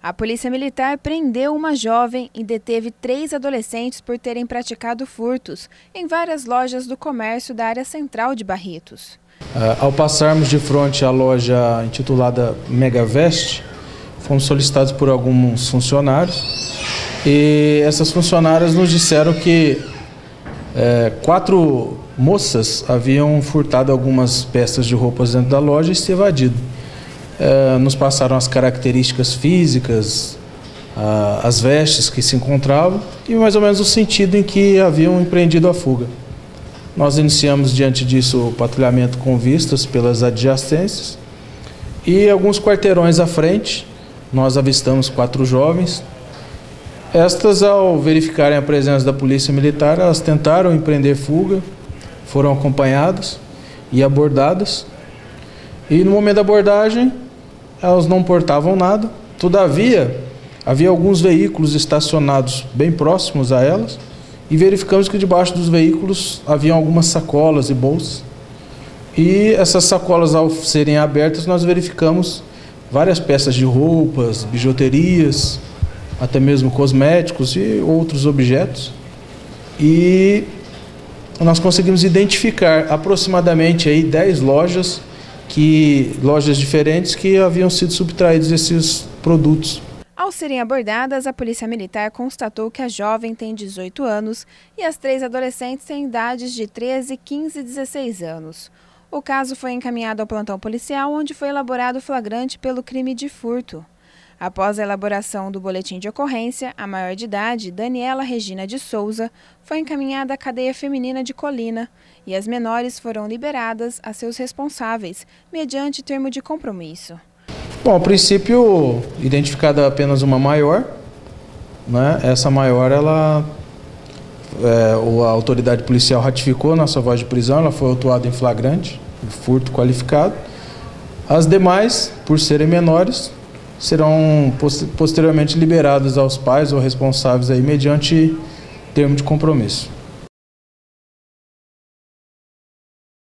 A Polícia Militar prendeu uma jovem e deteve 3 adolescentes por terem praticado furtos em várias lojas do comércio da área central de Barretos. Ao passarmos de frente à loja intitulada Megavest, fomos solicitados por alguns funcionários e essas funcionárias nos disseram que 4 moças haviam furtado algumas peças de roupas dentro da loja e se evadido. Nos passaram as características físicas, as vestes que se encontravam e mais ou menos o sentido em que haviam empreendido a fuga. Nós iniciamos diante disso o patrulhamento com vistas pelas adjacências e alguns quarteirões à frente nós avistamos 4 jovens. Estas, ao verificarem a presença da Polícia Militar, elas tentaram empreender fuga, foram acompanhadas e abordadas. E no momento da abordagem, elas não portavam nada. Todavia, havia alguns veículos estacionados bem próximos a elas e verificamos que debaixo dos veículos haviam algumas sacolas e bolsas. E essas sacolas, ao serem abertas, nós verificamos várias peças de roupas, bijuterias, até mesmo cosméticos e outros objetos. E nós conseguimos identificar aproximadamente aí 10 lojas diferentes que haviam sido subtraídos esses produtos. Ao serem abordadas, a Polícia Militar constatou que a jovem tem 18 anos e as 3 adolescentes têm idades de 13, 15 e 16 anos. O caso foi encaminhado ao plantão policial, onde foi elaborado o flagrante pelo crime de furto. Após a elaboração do boletim de ocorrência, a maior de idade, Daniela Regina de Souza, foi encaminhada à cadeia feminina de Colina e as menores foram liberadas a seus responsáveis, mediante termo de compromisso. Bom, a princípio, identificada apenas uma maior, né? Essa maior, a autoridade policial ratificou nossa voz de prisão, ela foi autuada em flagrante, furto qualificado. As demais, por serem menores, serão posteriormente liberadas aos pais ou responsáveis aí mediante termo de compromisso.